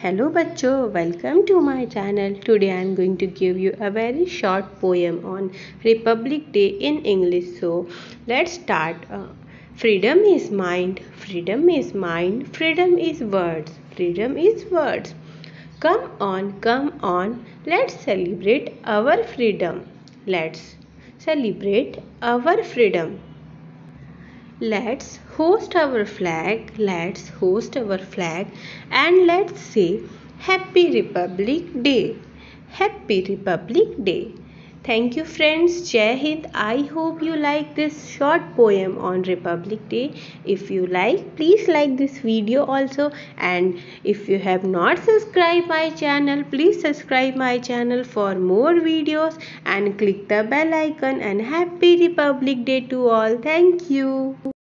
Hello बच्चों, welcome to my channel. Today I am going to give you a very short poem on Republic Day in English. So let's start. Freedom is mind, freedom is mind, freedom is words, freedom is words. Come on, let's celebrate our freedom. Let's celebrate our freedom. Let's host our flag, and let's say Happy Republic Day. Happy Republic Day. Thank you friends. Jai Hind. I hope you like this short poem on Republic Day. If you like, please like this video also, and if you have not subscribed my channel, please subscribe my channel for more videos and click the bell icon, and Happy Republic Day to all. Thank you.